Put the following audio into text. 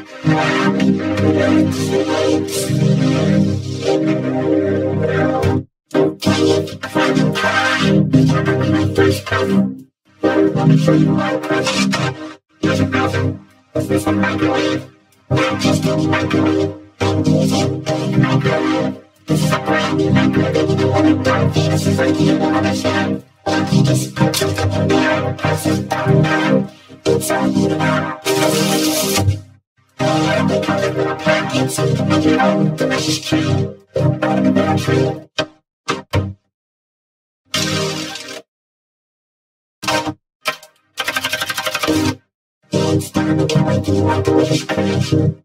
Let me show you my present. Here's a present. Is this a microwave? Not just any microwave. And using a microwave. This is a brand new microwave. You wanna buy this is like you don't understand. And you just put something in there and press it down. It's all you know. And they call it little packets so you can make your own delicious treat. Watermelon treat. It's time to get into my delicious creation.